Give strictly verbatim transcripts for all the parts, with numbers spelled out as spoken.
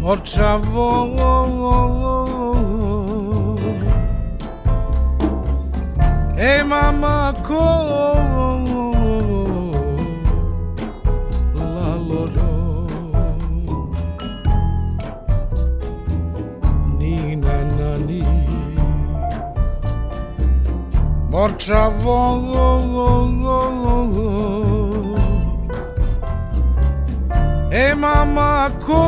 Morčavo e mama ko la loro ni na na ni Morčavo e mama ko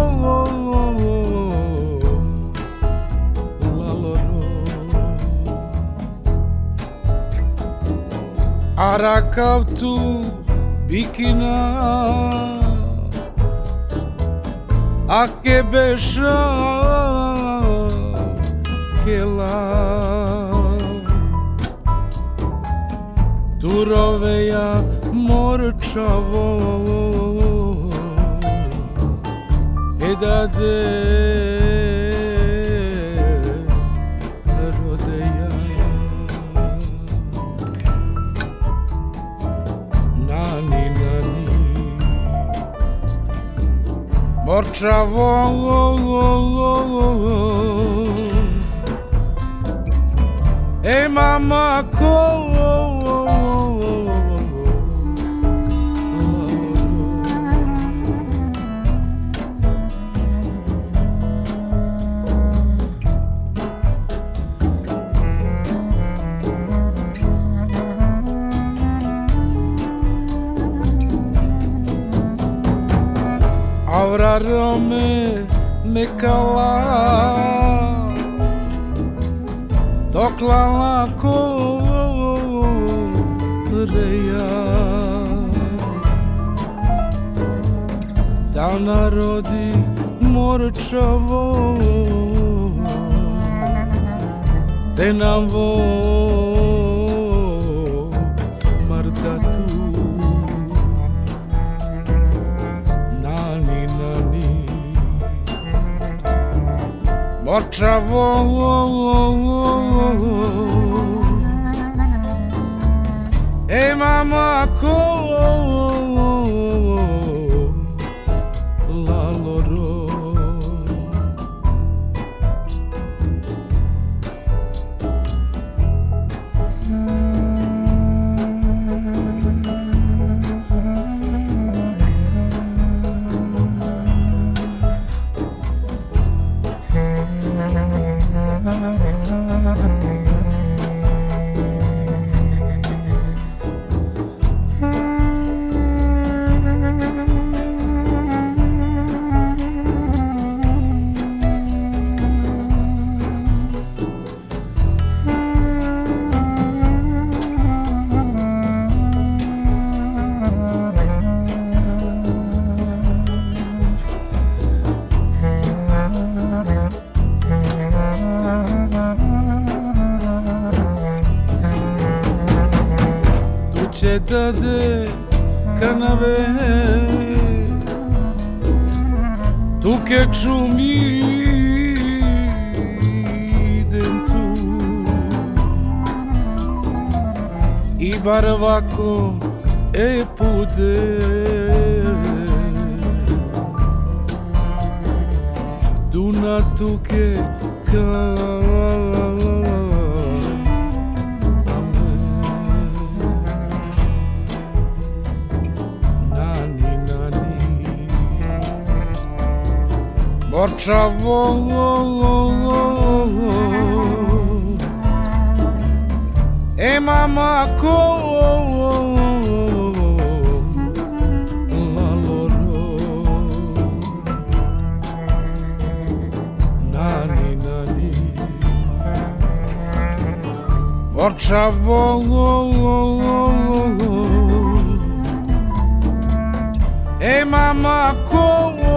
la loro arakav tu bikina a ke beša kela turoveja morčavo da de rodeja nani nani morčavo e mama ko Avrarome me kala dokla lako reja da narodi morčavo te nam vo mardatu Morčavo e mama ko la loro Dade kanave tu che čumi idem tu i barvako e pude duna tu che Morčavo e mama ko la loro nani nani Morčavo e mama ko